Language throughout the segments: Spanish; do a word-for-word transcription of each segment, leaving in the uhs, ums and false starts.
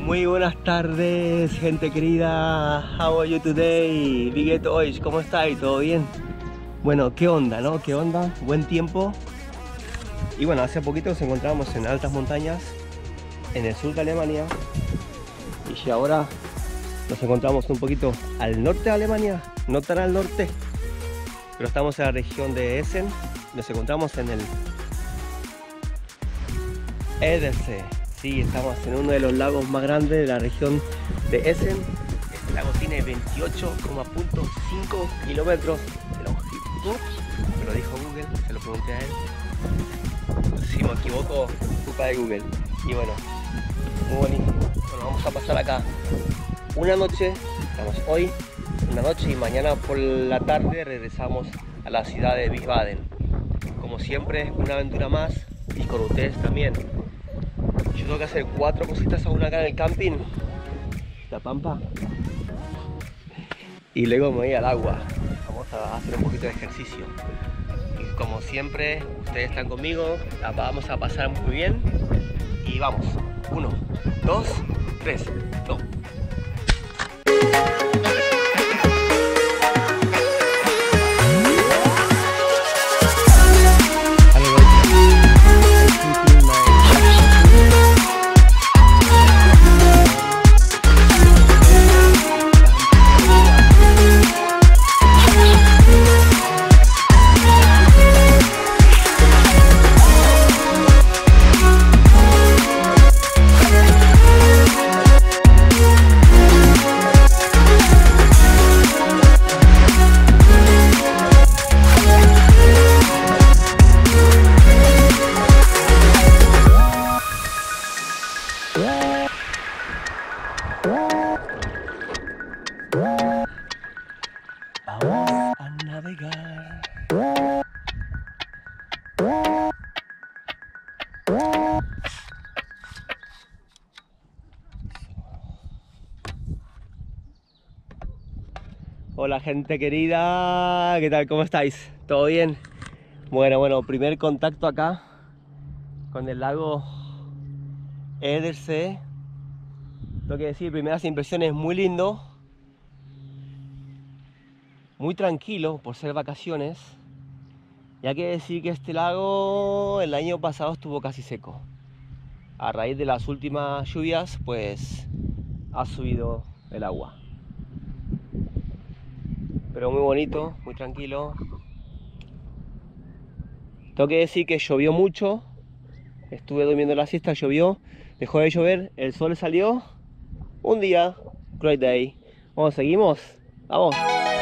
Muy buenas tardes, gente querida. How are you today? Big Oish, ¿cómo estáis? ¿Todo bien? Bueno, ¿qué onda, no? ¿Qué onda? Buen tiempo. Y bueno, hace poquito nos encontramos en altas montañas en el sur de Alemania. Y ahora nos encontramos un poquito al norte de Alemania, no tan al norte, pero estamos en la región de Essen. Nos encontramos en el Edersee. Sí, estamos en uno de los lagos más grandes de la región de Essen. Este lago tiene veintiocho coma cinco kilómetros de longitud. Me lo dijo Google, se lo pregunté a él. Si me equivoco, culpa de Google. Y bueno, muy bonito. Bueno, vamos a pasar acá una noche. Estamos hoy, una noche, y mañana por la tarde regresamos a la ciudad de Wiesbaden. Como siempre, una aventura más, y con ustedes también. Yo tengo que hacer cuatro cositas aún acá en el camping, la pampa, y luego me voy al agua. Vamos a hacer un poquito de ejercicio. Y como siempre, ustedes están conmigo, la vamos a pasar muy bien. Y vamos, uno, dos, tres, go. Vamos a navegar. Hola, gente querida, ¿qué tal? ¿Cómo estáis? ¿Todo bien? Bueno, bueno, primer contacto acá con el lago Edersee. Tengo que decir, primeras impresiones, muy lindo, muy tranquilo por ser vacaciones. Y hay que decir que este lago el año pasado estuvo casi seco. A raíz de las últimas lluvias, pues ha subido el agua. Pero muy bonito, muy tranquilo. Tengo que decir que llovió mucho. Estuve durmiendo la siesta, llovió, dejó de llover, el sol salió. Un día, great day. Vamos, seguimos. Vamos.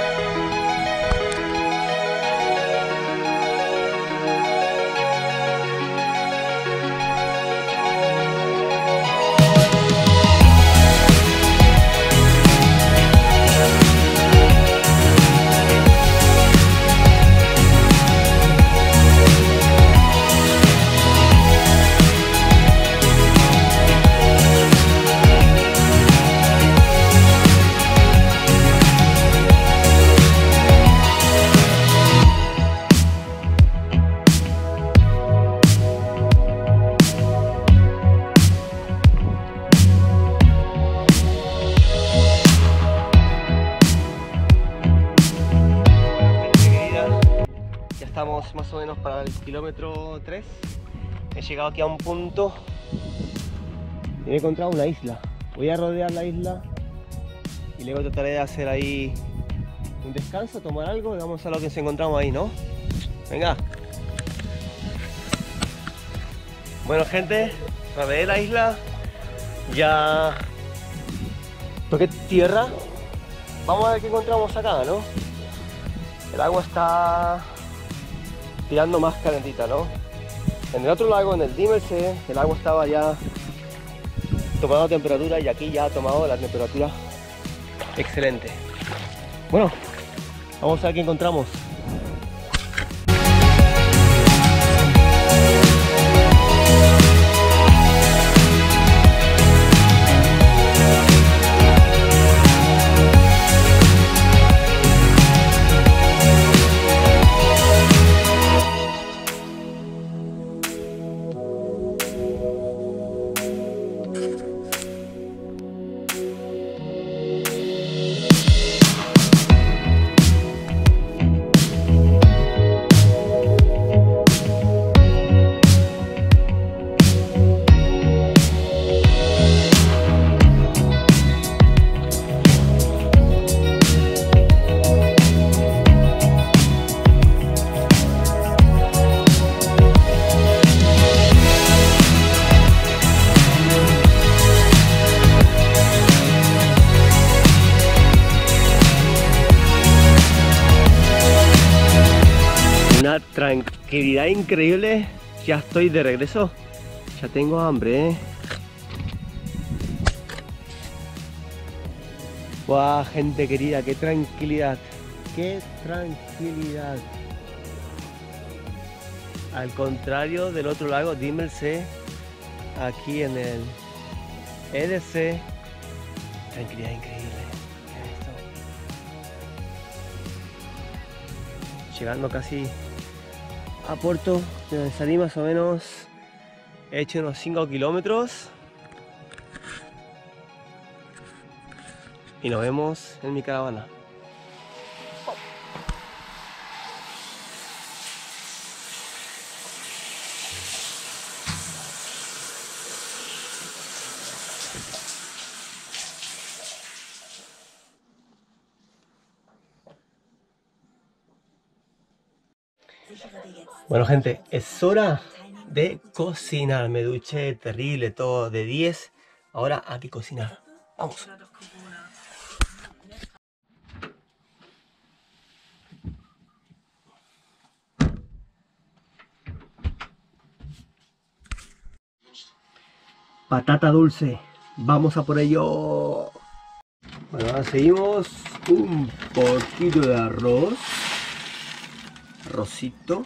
Estamos más o menos para el kilómetro tres. He llegado aquí a un punto y he encontrado una isla. Voy a rodear la isla y luego trataré de hacer ahí un descanso, tomar algo y vamos a lo que nos encontramos ahí, ¿no? Venga. Bueno, gente, rodeé la isla, ya toqué tierra. Vamos a ver qué encontramos acá, ¿no? El agua está tirando más calentita, ¿no? En el otro lago, en el Diemelsee, el agua estaba ya tomando temperatura, y aquí ya ha tomado la temperatura excelente. Bueno, vamos a ver qué encontramos. tranquilidad increíble. Ya estoy de regreso. Ya tengo hambre, ¿eh? Guau, gente querida, qué tranquilidad. Qué tranquilidad. Al contrario del otro lago, Dimmelsee, aquí en el E D C. Tranquilidad increíble. Miren esto. Llegando casi a Porto, de donde salí más o menos. He hecho unos cinco kilómetros. Y nos vemos en mi caravana. Bueno, gente, es hora de cocinar. Me duché terrible, todo de diez. Ahora hay que cocinar. Vamos. Patata dulce. Vamos a por ello. Bueno, ahora seguimos. Un poquito de arroz. Arrocito.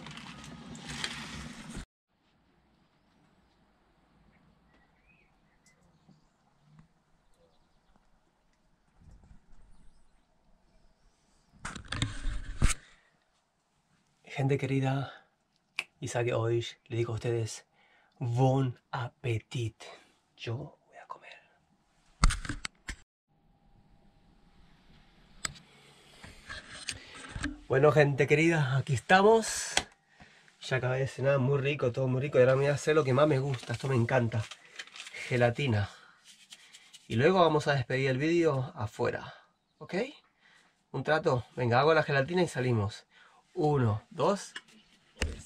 Gente querida, y que hoy le digo a ustedes, bon appetit. Yo voy a comer. Bueno, gente querida, aquí estamos. Ya acabé de cenar, muy rico, todo muy rico. Y ahora me voy a hacer lo que más me gusta, esto me encanta. Gelatina. Y luego vamos a despedir el vídeo afuera. ¿Ok? ¿Un trato? Venga, hago la gelatina y salimos. Uno, dos, tres.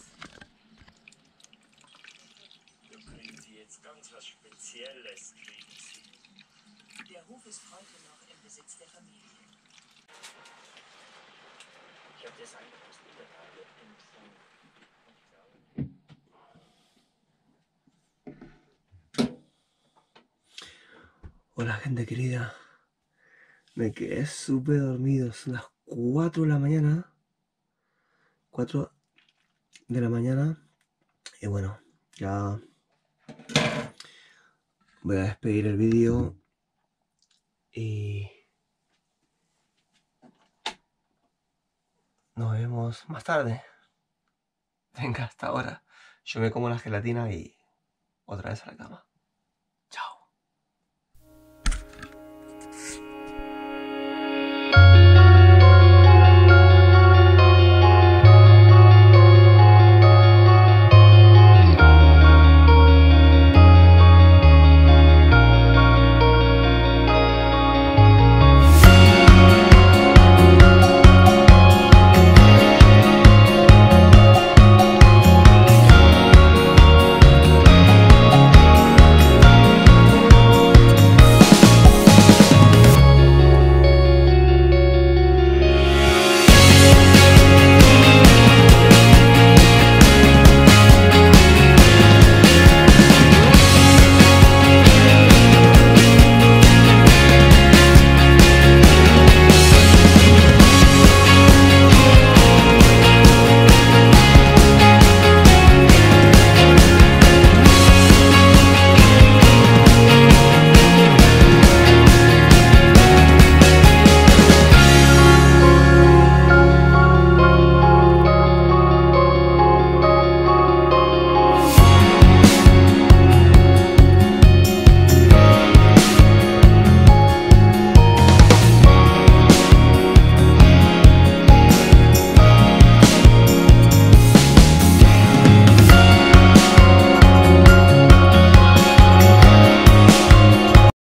Hola, gente querida. Me quedé súper dormido. Son las cuatro de la mañana. cuatro de la mañana. Y bueno, ya voy a despedir el vídeo. Y nos vemos más tarde. Venga, hasta ahora. Yo me como la gelatina y otra vez a la cama.